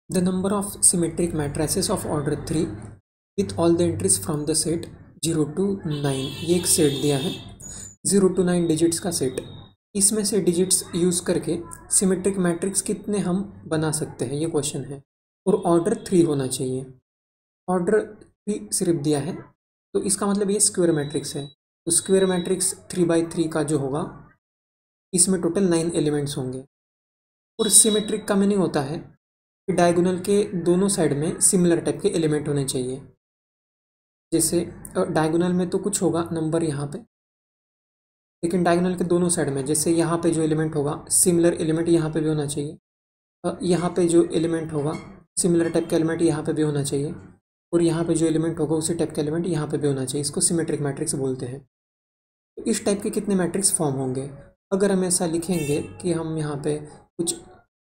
The number of symmetric matrices of order 3 with all the entries from the set 0 to 9, ये एक set दिया है 0 to 9 digits का सेट। इसमें से डिजिट्स यूज़ करके सिमेट्रिक मैट्रिक्स कितने हम बना सकते हैं, ये क्वेश्चन है। और ऑर्डर 3 होना चाहिए। ऑर्डर 3 सिर्फ दिया है तो इसका मतलब ये स्क्वायर मैट्रिक्स है। तो स्क्वायर मैट्रिक्स 3/3 का जो होगा इसमें टोटल 9 एलिमेंट्स होंगे। और सिमेट्रिक का मीनिंग होता है कि डायगोनल के दोनों साइड में सिमिलर टाइप के एलिमेंट होने चाहिए। जैसे डायगोनल में तो कुछ होगा नंबर यहाँ पे, लेकिन डायगोनल के दोनों साइड में जैसे यहाँ पे जो एलिमेंट होगा सिमिलर एलिमेंट यहाँ पे भी होना चाहिए। यहाँ पे जो एलिमेंट होगा सिमिलर टाइप का एलिमेंट यहाँ पे भी होना चाहिए। और यहाँ पे जो एलिमेंट होगा उसी टाइप का एलिमेंट यहाँ पे भी होना चाहिए। इसको सिमेट्रिक मैट्रिक्स बोलते हैं। तो इस टाइप के कितने मैट्रिक्स फॉर्म होंगे? अगर हम ऐसा लिखेंगे कि हम यहाँ पे कुछ,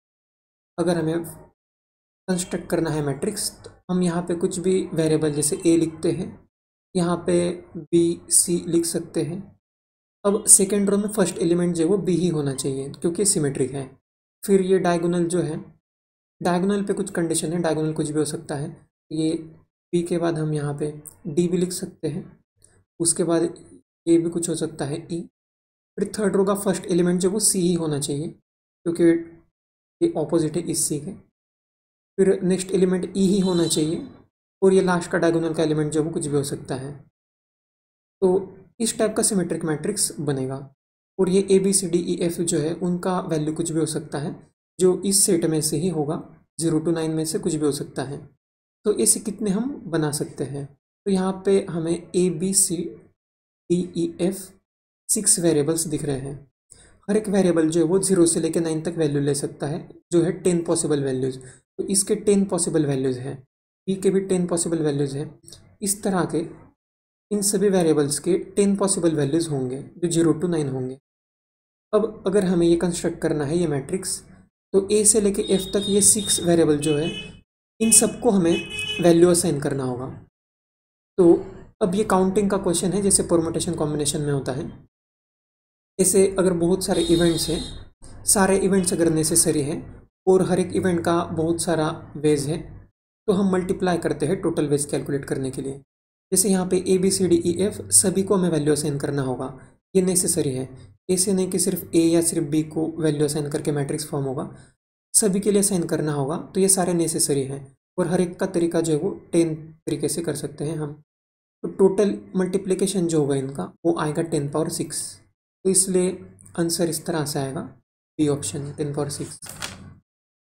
अगर हमें कंस्ट्रक्ट करना है मैट्रिक्स, तो हम यहाँ पे कुछ भी वेरिएबल जैसे ए लिखते हैं, यहाँ पे बी सी लिख सकते हैं। अब सेकेंड रो में फर्स्ट एलिमेंट जो है वो बी ही होना चाहिए क्योंकि सिमेट्रिक है। फिर ये डायगोनल जो है, डायगोनल पे कुछ कंडीशन है, डायगोनल कुछ भी हो सकता है। ये बी के बाद हम यहाँ पे डी भी लिख सकते हैं, उसके बाद ए भी कुछ हो सकता है ई। फिर थर्ड रो का फर्स्ट एलिमेंट जो वो सी ही होना चाहिए क्योंकि ये ऑपोजिट है इस सी के। फिर नेक्स्ट एलिमेंट ई ही होना चाहिए और ये लास्ट का डायगोनल का एलिमेंट जो वो कुछ भी हो सकता है। तो इस टाइप का सिमेट्रिक मैट्रिक्स बनेगा। और ये A B C D E F जो है उनका वैल्यू कुछ भी हो सकता है, जो इस सेट में से ही होगा, 0 to 9 में से कुछ भी हो सकता है। तो ऐसे कितने हम बना सकते हैं? तो यहाँ पे हमें A B C D E F 6 variables दिख रहे हैं। हर एक वेरिएबल जो है वो 0 से लेकर 9 तक वैल्यू ले सकता है, जो है 10 पॉसिबल वैल्यूज़। तो इसके 10 पॉसिबल वैल्यूज़ हैं, बी के भी 10 पॉसिबल वैल्यूज़ हैं। इस तरह के इन सभी वेरिएबल्स के 10 पॉसिबल वैल्यूज़ होंगे जो 0 to 9 होंगे। अब अगर हमें ये कंस्ट्रक्ट करना है ये मैट्रिक्स, तो ए से लेके एफ तक ये 6 वेरिएबल जो है इन सबको हमें वैल्यू असाइन करना होगा। तो अब ये काउंटिंग का क्वेश्चन है, जैसे परमुटेशन कॉम्बिनेशन में होता है। ऐसे अगर बहुत सारे इवेंट्स हैं, सारे इवेंट्स अगर नेसेसरी हैं और हर एक इवेंट का बहुत सारा वेज है, तो हम मल्टीप्लाई करते हैं टोटल वेज कैलकुलेट करने के लिए। जैसे यहाँ पे A B C D E F सभी को हमें वैल्यू असाइन करना होगा, ये नेसेसरी है। ऐसे नहीं कि सिर्फ ए या सिर्फ बी को वैल्यू असाइन करके मैट्रिक्स फॉर्म होगा, सभी के लिए असाइन करना होगा। तो ये सारे नेसेसरी हैं और हर एक का तरीका जो है वो 10 तरीके से कर सकते हैं हम। तो टोटल मल्टीप्लिकेशन जो होगा इनका वो आएगा 10⁶। तो इसलिए आंसर इस तरह से आएगा, बी ऑप्शन 10⁶।